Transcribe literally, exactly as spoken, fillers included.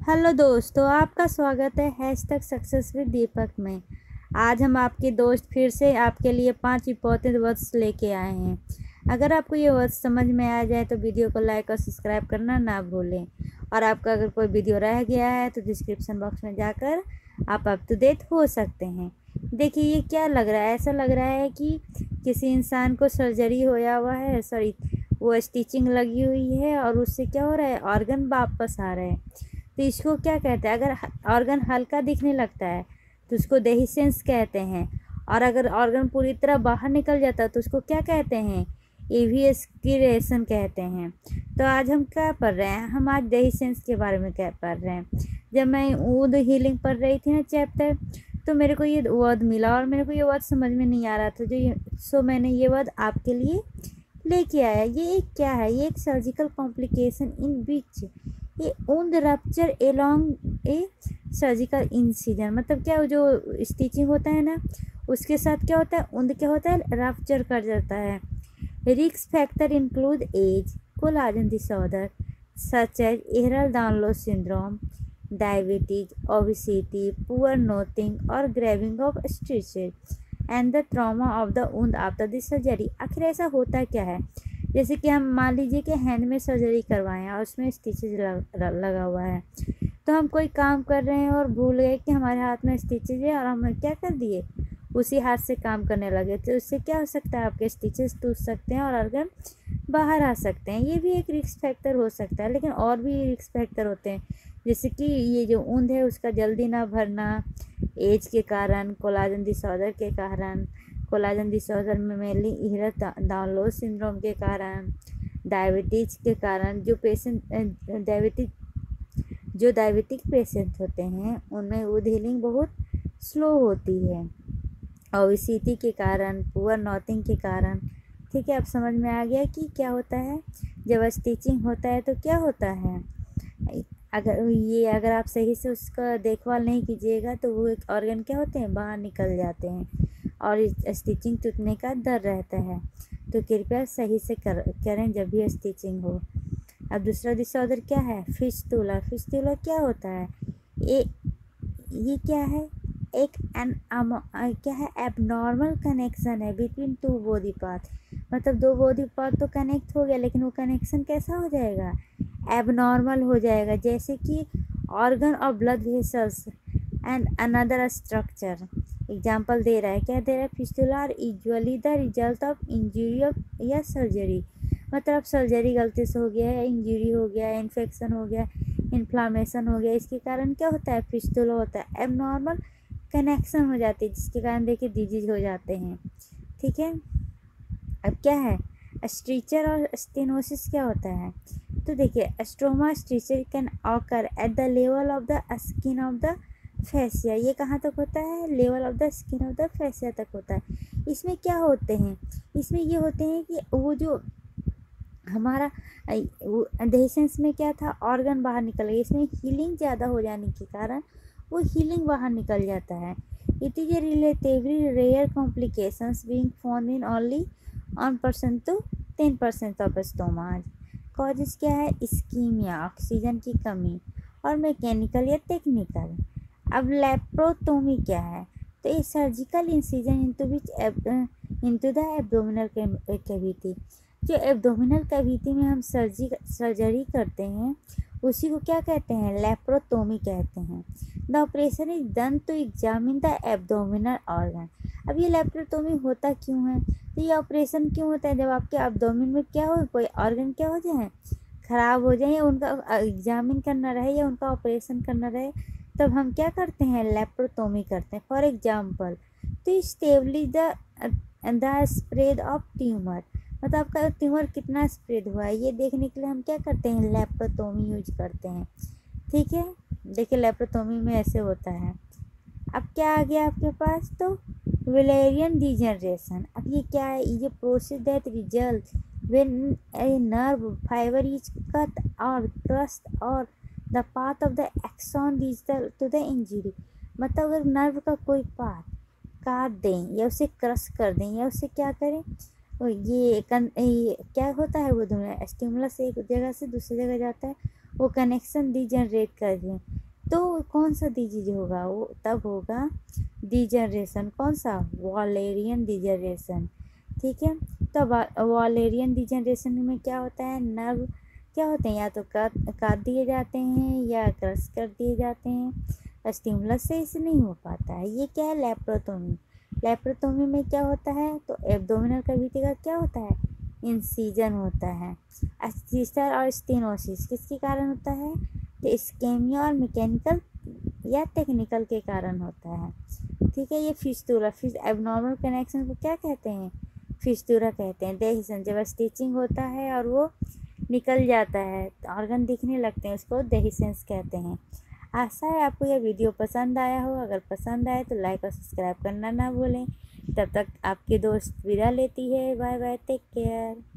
Hello दोस्तों, आपका स्वागत है hash tag success with Deepak में। आज हम आपके दोस्त फिर से आपके लिए पांच इंपॉर्टेंट वर्ड्स लेके आए हैं। अगर आपको ये वर्ड्स समझ में आ जाए तो वीडियो को लाइक और सब्सक्राइब करना ना भूलें। और आपका अगर कोई वीडियो रह गया है तो डिस्क्रिप्शन बॉक्स में जाकर आप अप टू डेट हो सकते हैं। देखिए, ये क्या लग रहा है, ऐसा लग रहा है कि किसी इंसान को सर्जरी होया हुआ है, सॉरी वो स्टिचिंग लगी हुई है और उससे क्या हो रहा है, ऑर्गन वापस आ रहे हैं। तो इसको क्या कहते हैं, अगर ऑर्गन हल्का दिखने लगता है तो उसको डेहिसेंस कहते हैं। और अगर ऑर्गन पूरी तरह बाहर निकल जाता है तो उसको क्या कहते हैं, एविएस्किरेशन कहते हैं। तो आज हम क्या पढ़ रहे हैं, हम आज डेहिसेंस के बारे में क्या पढ़ रहे हैं। जब मैं वुंड हीलिंग पढ़ रही थी ना चैप्टर, तो मेरे को ये वर्ड मिला और मेरे को ये वर्ड समझ में नहीं आ रहा था, जो ये सो मैंने ये वर्ड आपके लिए लेके आया। ये एक क्या है, ये एक सर्जिकल कॉम्प्लिकेशन इन विच ये wound rupture along a surgical incision. मतलब क्या, जो स्टिचिंग होता है ना उसके साथ क्या होता है, वुंड क्या होता है, रप्चर कर जाता है। Risk factor include age, collagen disorder such as Ehlers Danlos syndrome, diabetes, obesity, poor nothing or graving of stitches and the trauma of the wound after the surgery. आखिर ऐसा होता क्या है, जैसे कि हम मान लीजिए कि हैंड में सर्जरी करवाएं हैं और उसमें स्टिचेज लगा हुआ है, तो हम कोई काम कर रहे हैं और भूल गए कि हमारे हाथ में स्टिचेज है और हम क्या कर दिए, उसी हाथ से काम करने लगे। तो उससे क्या हो सकता है, आपके स्टिचेस टूट सकते हैं और ऑर्गन बाहर आ सकते हैं। ये भी एक रिस्क फैक्टर हो सकता है, लेकिन और भी रिस्क फैक्टर होते हैं, जैसे कि ये जो वुंड है उसका जल्दी ना भरना, एज के कारण, कोलाजन डिसऑर्डर के कारण, कोलाजन डिसऑर्डर में मेनली एहरल-डाउनलो सिंड्रोम के कारण, डायबिटीज के कारण। जो पेशेंट डायबिटिक जो डायबिटिक पेशेंट होते हैं उनमें वुंड हीलिंग बहुत स्लो होती है। ओबेसिटी के कारण, पुअर नोथिंग के कारण। ठीक है, अब समझ में आ गया कि क्या होता है जब स्टिचिंग होता है तो क्या होता है। अगर ये अगर आप सही से उसका देखभाल नहीं कीजिएगा तो वो एक ऑर्गन क्या होते हैं, बाहर निकल जाते हैं और स्टिचिंग टूटने का डर रहता है। तो कृपया सही से कर करें जब भी स्टिचिंग हो। अब दूसरा डिसऑर्डर क्या है, फिस्टुला। फिस्टुला क्या होता है, ये ये क्या है, एक एन क्या है, एबनॉर्मल कनेक्शन है बिटवीन टू बॉडी पार्ट। मतलब दो बॉडी पार्ट तो कनेक्ट हो गया, लेकिन वो कनेक्शन कैसा हो जाएगा, एबनॉर्मल हो जाएगा। जैसे कि organ or blood vessels and another structure. एग्जाम्पल दे रहा है, क्या दे रहा है, fistula are usually the result of injury या सर्जरी। मतलब सर्जरी गलती से हो गया है, इंजरी हो गया है, इन्फेक्शन हो गया, इन्फ्लामेशन हो गया, इसके कारण क्या होता है, फिस्टुला होता है। एबनॉर्मल कनेक्शन हो जाती है जिसके कारण देखिए डिजीज हो जाते हैं। ठीक है, अब क्या है, स्ट्रीचर और स्टेनोसिस क्या होता है। तो देखिए, stroma stricture can occur at the level of the skin of the fascia. ये कहाँ तक होता है, level of the skin of the fascia तक होता है। इसमें क्या होते हैं, इसमें ये होते हैं कि वो जो हमारा डेहिसेंस में क्या था, ऑर्गन बाहर निकल गया, इसमें हीलिंग ज़्यादा हो जाने के कारण वो हीलिंग बाहर निकल जाता है। It is a relatively rare complications being found in only one percent to ten percent of stomas. Causes क्या है, इस्कीमिया, ऑक्सीजन की कमी, और मैकेनिकल या टेक्निकल। अब लेप्रोटोमी क्या है, तो ये surgical incision into which into the abdominal cavity. जो एब्डोमिनल कैविटी में हम सर्जी सर्जरी करते हैं उसी को क्या कहते हैं, लेप्रोटोमी कहते हैं। The operation is done to examine the abdominal organ. अब ये लेप्रोटोमी होता क्यों है, तो ये ऑपरेशन क्यों होता है, जब आपके एब्डोमिन में क्या हो, कोई ऑर्गन क्या हो जाए, खराब हो जाए, या उनका एग्जामिन करना रहे या उनका ऑपरेशन करना रहे, तब हम क्या करते हैं, लेप्रोटोमी करते हैं। For example, to establish the the spread of tumour. मतलब आपका ट्यूमर कितना स्प्रेड हुआ है ये देखने के लिए हम क्या करते हैं, लेप्रोटोमी यूज करते हैं। ठीक है, देखिए लेप्रोटोमी में ऐसे होता है। अब क्या आ गया आपके पास, तो वेलेरियन डिजनरेशन। अब ये क्या है, ये process that result when a nerve fibre is cut or crushed और the part of the axon digital to the injury. मतलब अगर नर्व का कोई पार्ट काट दें या उसे क्रश कर दें या उसे क्या करें, तो ये, कन, ये क्या होता है, वो दोनों स्टिमुलस एक जगह से दूसरी जगह जाता है वो कनेक्शन डीजनरेट कर दें, तो कौन सा डिजीज होगा? वो तब होगा डीजनरेशन। कौन सा? Wallerian degeneration. ठीक है, तो वॉलेरियन डीजनरेशन में क्या होता है? नर्व क्या होते हैं? या तो काट काट दिए जाते हैं या क्रश कर दिए जाते हैं। स्टिमुलस से इसे नहीं हो पाता है। ये क्या है? लेप्रोटोमी। लेप्रोटोमी में क्या होता है? तो एब्डोमिनल कैविटी का क्या होता है? इंसीजन होता है। अस्टिस्टर और स्टेनोसिस किसके कारण होता है? तो इस्केमिया और मैकेनिकल या टेक्निकल के कारण होता है। ठीक है, ये फिस्टूरा फिस एबनॉर्मल कनेक्शन को क्या कहते हैं? फिस्टूरा कहते हैं। देहिसन, जब स्टिचिंग होता है और वो निकल जाता है, ऑर्गन दिखने लगते हैं, उसको देहिसेंस कहते हैं। आशा है आपको यह वीडियो पसंद आया हो। अगर पसंद आए तो लाइक और सब्सक्राइब करना ना भूलें। तब तक आपकी दोस्त विदा लेती है। Bye bye, take care.